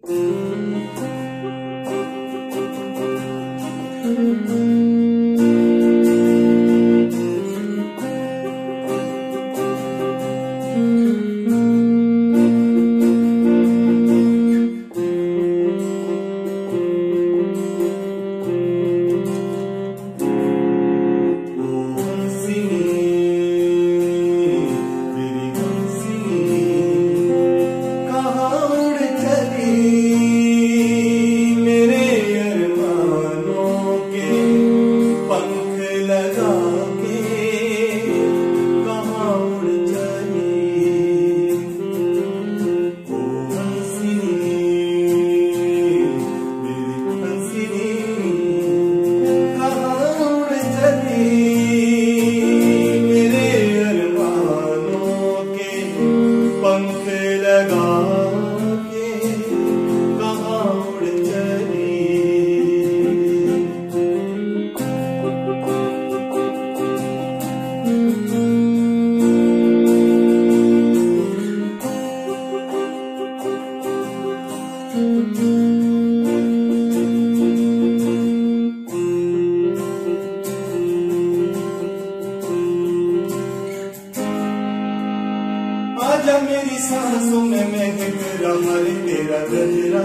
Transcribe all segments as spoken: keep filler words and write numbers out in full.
आजा मेरी सांसों में महक रहा रे तेरा गजरा,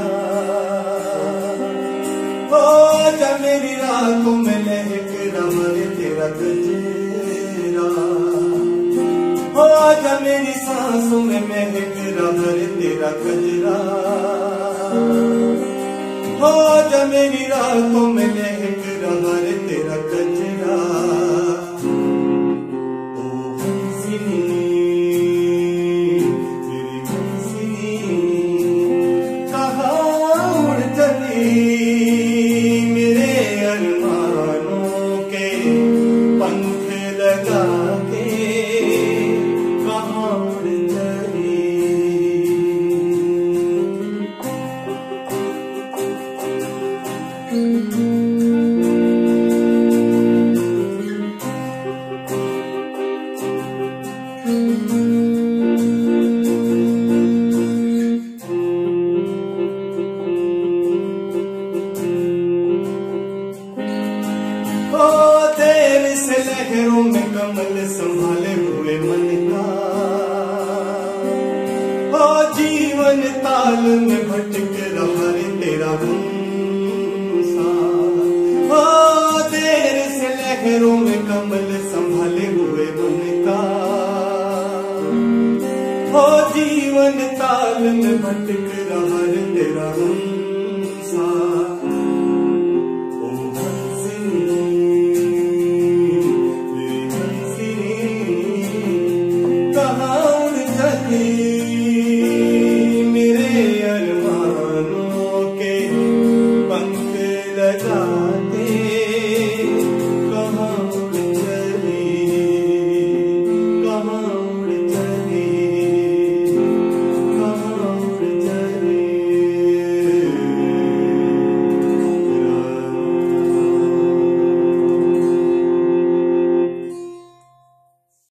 ओ आजा मेरी रातों में महक रहा रे तेरा गजरा, ओ आजा मेरी सांसों में महक रहा रे तेरा गजरा, ओ आजा मेरी रातों में महक रहा रे तेरा गजरा। लहरों में कमल संभाले हुए मन का, ओ जीवन ताल में भटक रहा रे तेरा संसार, ओ देर से लहरों में कमल संभाले हुए मन का, ओ जीवन ताल में भटक रहा रे तेरा संसार। मेरे अरमानों के पंख लगा